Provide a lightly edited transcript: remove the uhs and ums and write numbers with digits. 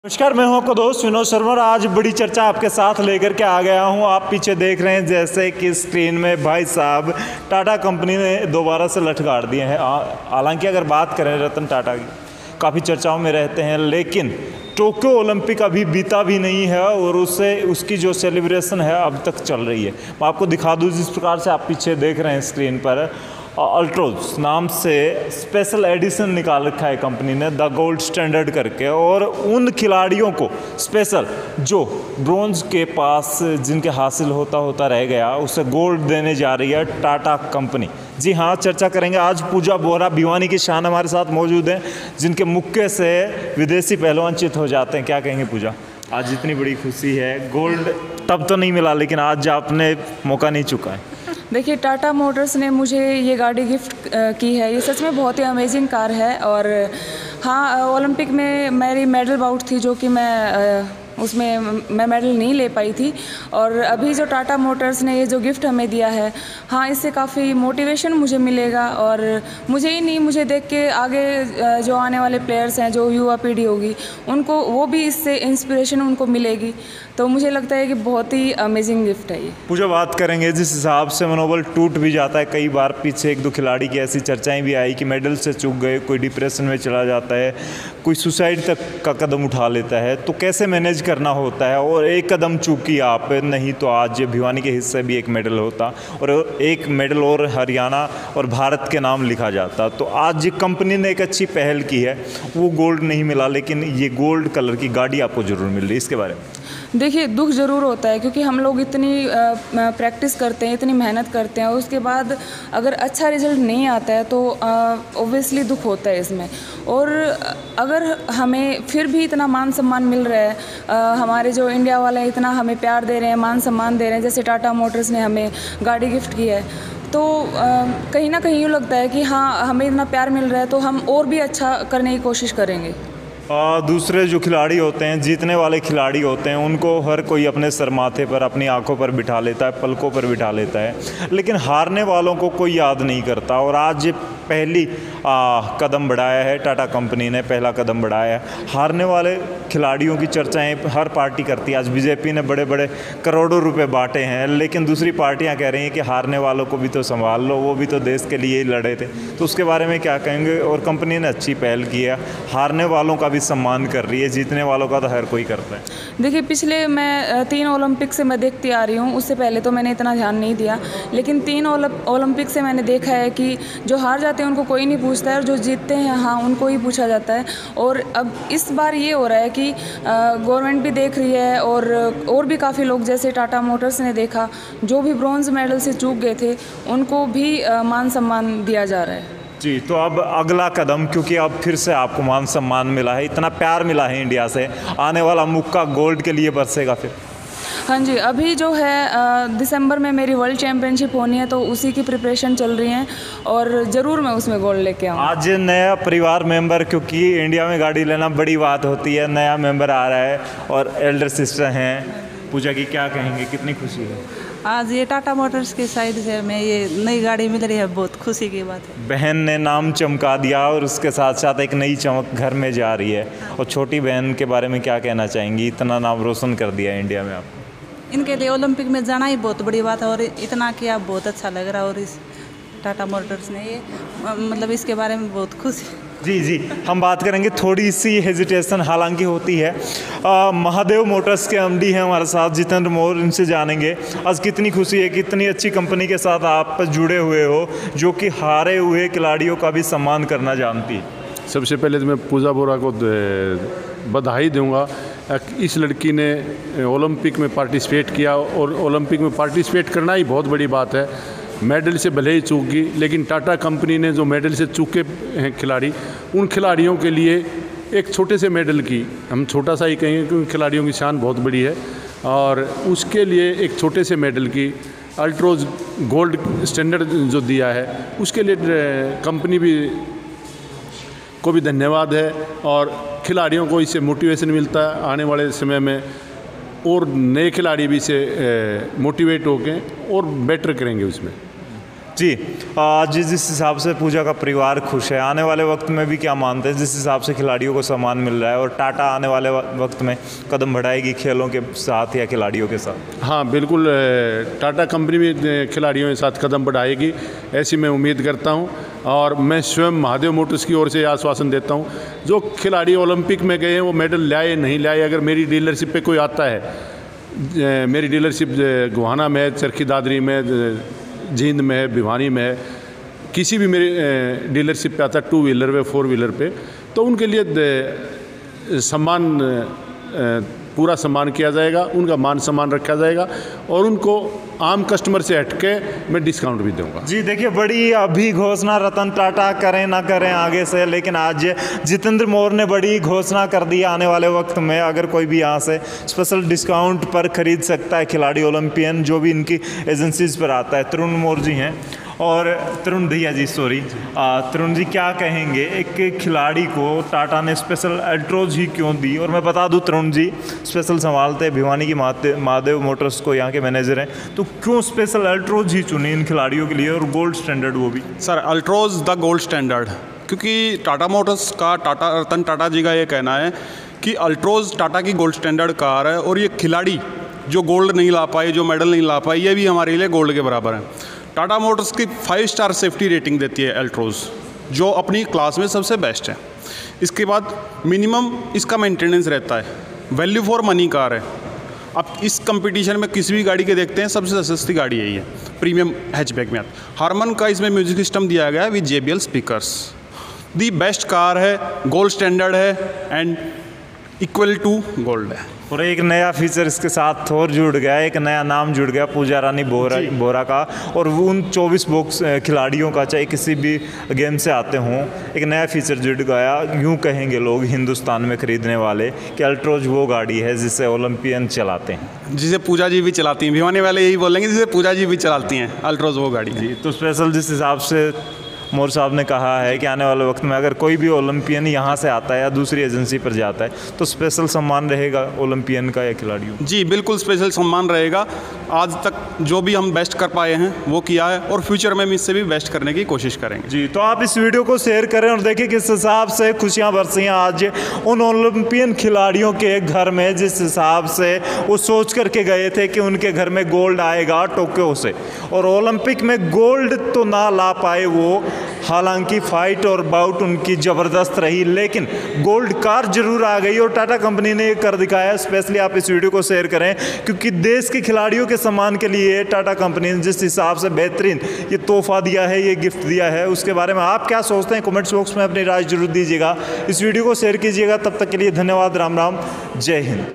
नमस्कार, मैं हूं आपका दोस्त विनोद शर्मा और आज बड़ी चर्चा आपके साथ लेकर के आ गया हूं। आप पीछे देख रहे हैं जैसे कि स्क्रीन में भाई साहब टाटा कंपनी ने दोबारा से लठ गाड़ दिए हैं। हालांकि अगर बात करें रतन टाटा की, काफ़ी चर्चाओं में रहते हैं, लेकिन टोक्यो ओलंपिक अभी बीता भी नहीं है और उसकी जो सेलिब्रेशन है अब तक चल रही है। मैं आपको दिखा दूँ, जिस प्रकार से आप पीछे देख रहे हैं स्क्रीन पर, अल्ट्रोज नाम से स्पेशल एडिशन निकाल रखा है कंपनी ने, द गोल्ड स्टैंडर्ड करके, और उन खिलाड़ियों को स्पेशल जो ब्रॉन्ज के पास जिनके हासिल होता रह गया, उसे गोल्ड देने जा रही है टाटा कंपनी। जी हाँ, चर्चा करेंगे आज। पूजा बोरा भिवानी की शान हमारे साथ मौजूद हैं, जिनके मुक्के से विदेशी पहलवान चित हो जाते हैं। क्या कहेंगे पूजा, आज इतनी बड़ी खुशी है, गोल्ड तब तो नहीं मिला लेकिन आज आपने मौका नहीं चुका है। देखिए, टाटा मोटर्स ने मुझे ये गाड़ी गिफ्ट की है। ये सच में बहुत ही अमेजिंग कार है। और हाँ, ओलंपिक में मेरी मेडल बाउट थी, जो कि मैं मेडल नहीं ले पाई थी। और अभी जो टाटा मोटर्स ने ये जो गिफ्ट हमें दिया है, हाँ, इससे काफ़ी मोटिवेशन मुझे मिलेगा। और मुझे ही नहीं, मुझे देख के आगे जो आने वाले प्लेयर्स हैं, जो युवा पीढ़ी होगी, उनको वो भी इससे इंस्पिरेशन उनको मिलेगी। तो मुझे लगता है कि बहुत ही अमेजिंग गिफ्ट है ये। पूजा, बात करेंगे जिस हिसाब से मनोबल टूट भी जाता है, कई बार पीछे एक दो खिलाड़ी की ऐसी चर्चाएं भी आई कि मेडल से चूक गए, कोई डिप्रेशन में चला जाता है, कोई सुसाइड तक का कदम उठा लेता है, तो कैसे मैनेज करना होता है? और एक कदम चूकी आप, नहीं तो आज भिवानी के हिस्से भी एक मेडल होता और एक मेडल और हरियाणा और भारत के नाम लिखा जाता। तो आज कंपनी ने एक अच्छी पहल की है, वो गोल्ड नहीं मिला लेकिन ये गोल्ड कलर की गाड़ी आपको ज़रूर मिल रही है, इसके बारे में? देखिए, दुख ज़रूर होता है, क्योंकि हम लोग इतनी प्रैक्टिस करते हैं, इतनी मेहनत करते हैं, और उसके बाद अगर अच्छा रिजल्ट नहीं आता है तो ऑब्वियसली दुख होता है इसमें। और अगर हमें फिर भी इतना मान सम्मान मिल रहा है, हमारे जो इंडिया वाले इतना हमें प्यार दे रहे हैं, मान सम्मान दे रहे हैं, जैसे टाटा मोटर्स ने हमें गाड़ी गिफ्ट की है, तो कहीं ना कहीं यूँ लगता है कि हाँ, हमें इतना प्यार मिल रहा है तो हम और भी अच्छा करने की कोशिश करेंगे। दूसरे जो खिलाड़ी होते हैं, जीतने वाले खिलाड़ी होते हैं, उनको हर कोई अपने सर माथे पर, अपनी आंखों पर बिठा लेता है, पलकों पर बिठा लेता है, लेकिन हारने वालों को कोई याद नहीं करता। और आज पहली कदम बढ़ाया है टाटा कंपनी ने, पहला कदम बढ़ाया है। हारने वाले खिलाड़ियों की चर्चाएं हर पार्टी करती है। आज बीजेपी ने बड़े बड़े करोड़ों रुपए बांटे हैं, लेकिन दूसरी पार्टियां कह रही हैं कि हारने वालों को भी तो संभाल लो, वो भी तो देश के लिए ही लड़े थे। तो उसके बारे में क्या कहेंगे? और कंपनी ने अच्छी पहल की है, हारने वालों का भी सम्मान कर रही है, जीतने वालों का तो हर कोई करता है। देखिए, पिछले मैं 3 ओलंपिक से मैं देखती आ रही हूँ, उससे पहले तो मैंने इतना ध्यान नहीं दिया, लेकिन 3 ओलंपिक से मैंने देखा है कि जो हार जाते हैं उनको कोई नहीं पूछता है, और जो जीतते हैं, हाँ, उनको ही पूछा जाता है। और अब इस बार ये हो रहा है कि गवर्नमेंट भी देख रही है, और भी काफ़ी लोग, जैसे टाटा मोटर्स ने देखा, जो भी ब्रॉन्ज मेडल से चूक गए थे, उनको भी मान सम्मान दिया जा रहा है। जी, तो अब अगला कदम, क्योंकि अब फिर से आपको मान सम्मान मिला है, इतना प्यार मिला है इंडिया से, आने वाला मुक्का गोल्ड के लिए बरसेगा फिर? हाँ जी, अभी जो है दिसंबर में मेरी वर्ल्ड चैम्पियनशिप होनी है, तो उसी की प्रिपरेशन चल रही है और ज़रूर मैं उसमें गोल्ड लेके आऊँ। आज नया परिवार मेंबर, क्योंकि इंडिया में गाड़ी लेना बड़ी बात होती है, नया मेंबर आ रहा है और एल्डर सिस्टर हैं पूजा की, क्या कहेंगे, कितनी खुशी है? आज ये टाटा मोटर्स की साइड से हमें ये नई गाड़ी मिल रही है, बहुत खुशी की बात है। बहन ने नाम चमका दिया और उसके साथ साथ एक नई चमक घर में जा रही है। और छोटी बहन के बारे में क्या कहना चाहेंगी? इतना नाम रोशन कर दिया इंडिया में आपने। इनके लिए ओलंपिक में जाना ही बहुत बड़ी बात है और इतना किया, बहुत अच्छा लग रहा है। और इस टाटा मोटर्स ने ये मतलब इसके बारे में बहुत खुशी। जी, हम बात करेंगे, थोड़ी सी हेजिटेशन हालांकि होती है। महादेव मोटर्स के एमडी हैं हमारे साथ, जितेंद्र मोर, इनसे जानेंगे आज कितनी खुशी है, कितनी अच्छी कंपनी के साथ आप जुड़े हुए हो, जो कि हारे हुए खिलाड़ियों का भी सम्मान करना जानती है। सबसे पहले तो मैं पूजा बोरा को बधाई दूंगा। इस लड़की ने ओलंपिक में पार्टिसिपेट किया और ओलंपिक में पार्टिसिपेट करना ही बहुत बड़ी बात है। मेडल से भले ही चूक गई, लेकिन टाटा कंपनी ने जो मेडल से चूके हैं खिलाड़ी, उन खिलाड़ियों के लिए एक छोटे से मेडल की, हम छोटा सा ही कहेंगे क्योंकि खिलाड़ियों की शान बहुत बड़ी है, और उसके लिए एक छोटे से मेडल की अल्ट्रोज गोल्ड स्टैंडर्ड जो दिया है, उसके लिए कंपनी भी को भी धन्यवाद है। और खिलाड़ियों को इससे मोटिवेशन मिलता है, आने वाले समय में और नए खिलाड़ी भी इसे मोटिवेट होकर और बेटर करेंगे उसमें। जी, आज जिस हिसाब से पूजा का परिवार खुश है, आने वाले वक्त में भी क्या मानते हैं जिस हिसाब से खिलाड़ियों को सम्मान मिल रहा है, और टाटा आने वाले वक्त में कदम बढ़ाएगी खेलों के साथ या खिलाड़ियों के साथ? हाँ बिल्कुल, टाटा कंपनी भी खिलाड़ियों के साथ कदम बढ़ाएगी, ऐसी मैं उम्मीद करता हूँ। और मैं स्वयं महादेव मोटर्स की ओर से आश्वासन देता हूँ, जो खिलाड़ी ओलंपिक में गए हैं वो मेडल लाए नहीं लाए, अगर मेरी डीलरशिप पे कोई आता है, मेरी डीलरशिप गोहाना में है, चरखी दादरी में, जींद में है, भिवानी में है, किसी भी मेरी डीलरशिप पे आता है, 2 व्हीलर पे 4 व्हीलर पे, तो उनके लिए सम्मान, पूरा सम्मान किया जाएगा, उनका मान सम्मान रखा जाएगा और उनको आम कस्टमर से हटके मैं डिस्काउंट भी दूंगा। जी देखिए, बड़ी अभी घोषणा रतन टाटा करें ना करें आगे से, लेकिन आज जितेंद्र मौर्य ने बड़ी घोषणा कर दी, आने वाले वक्त में अगर कोई भी यहाँ से स्पेशल डिस्काउंट पर खरीद सकता है खिलाड़ी ओलंपियन, जो भी इनकी एजेंसीज पर आता है। तरुण मौर्य जी हैं और तरुण भैया जी, सॉरी तरुण जी, क्या कहेंगे एक खिलाड़ी को टाटा ने स्पेशल अल्ट्रोज ही क्यों दी? और मैं बता दूं, तरुण जी स्पेशल संभालते भिवानी की महादेव मोटर्स को, यहाँ के मैनेजर हैं, तो क्यों स्पेशल अल्ट्रोज ही चुनी इन खिलाड़ियों के लिए, और गोल्ड स्टैंडर्ड वो भी? Sir, Altroz the gold standard, क्योंकि टाटा मोटर्स का रतन टाटा जी का ये कहना है कि अल्ट्रोज टाटा की गोल्ड स्टैंडर्ड कार है, और ये खिलाड़ी जो गोल्ड नहीं ला पाए, जो मेडल नहीं ला पाए, ये भी हमारे लिए गोल्ड के बराबर है। टाटा मोटर्स की 5 स्टार सेफ्टी रेटिंग देती है अल्ट्रोज, जो अपनी क्लास में सबसे बेस्ट है। इसके बाद मिनिमम इसका मेंटेनेंस रहता है, वैल्यू फॉर मनी कार है। अब इस कंपटीशन में किसी भी गाड़ी के देखते हैं, सबसे सस्ती गाड़ी यही है, प्रीमियम हैचबैक में। हारमन का इसमें म्यूजिक सिस्टम दिया गया है with JBL speakers. The best car है, गोल्ड स्टैंडर्ड है एंड इक्वल टू गोल्ड है। और एक नया फीचर इसके साथ और जुड़ गया, एक नया नाम जुड़ गया, पूजा रानी बोरा का, और वो उन 24 बॉक्स खिलाड़ियों का, चाहे किसी भी गेम से आते हों, एक नया फीचर जुड़ गया। यूँ कहेंगे लोग हिंदुस्तान में ख़रीदने वाले कि अल्ट्रोज वो गाड़ी है जिसे ओलंपियन चलाते हैं, जिसे पूजा जी भी चलाती हैं। भिवानी वाले यही बोलेंगे, जिसे पूजा जी भी चलाती हैं, अल्ट्रोज वो गाड़ी है। तो स्पेशल जिस हिसाब से मौर्य साहब ने कहा है कि आने वाले वक्त में अगर कोई भी ओलंपियन यहाँ से आता है या दूसरी एजेंसी पर जाता है, तो स्पेशल सम्मान रहेगा ओलंपियन का या खिलाड़ियों? जी बिल्कुल, स्पेशल सम्मान रहेगा। आज तक जो भी हम बेस्ट कर पाए हैं वो किया है, और फ्यूचर में हम इससे भी बेस्ट करने की कोशिश करेंगे। जी, तो आप इस वीडियो को शेयर करें और देखिए किस हिसाब से खुशियाँ बरसी हैं आज उन ओलंपियन खिलाड़ियों के घर में, जिस हिसाब से वो सोच करके गए थे कि उनके घर में गोल्ड आएगा टोक्यो से, और ओलंपिक में गोल्ड तो ना ला पाए वो। हालांकि फाइट और बाउट उनकी ज़बरदस्त रही, लेकिन गोल्ड कार जरूर आ गई और टाटा कंपनी ने ये कर दिखाया। स्पेशली आप इस वीडियो को शेयर करें, क्योंकि देश के खिलाड़ियों के सम्मान के लिए टाटा कंपनी ने जिस हिसाब से बेहतरीन ये तोहफा दिया है, ये गिफ्ट दिया है, उसके बारे में आप क्या सोचते हैं कमेंट्स बॉक्स में अपनी राय जरूर दीजिएगा। इस वीडियो को शेयर कीजिएगा। तब तक के लिए धन्यवाद। राम राम, जय हिंद।